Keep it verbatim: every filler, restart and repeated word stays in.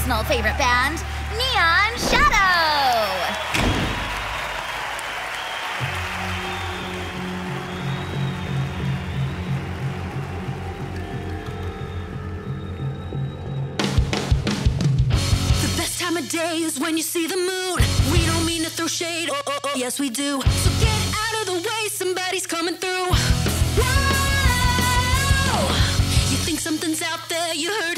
personal favorite band, Neon Shadow. Time of day is when you see the moon. We don't mean to throw shade, oh, oh, oh, yes we do. So get out of the way, somebody's coming through. Whoa! You think something's out there, you heard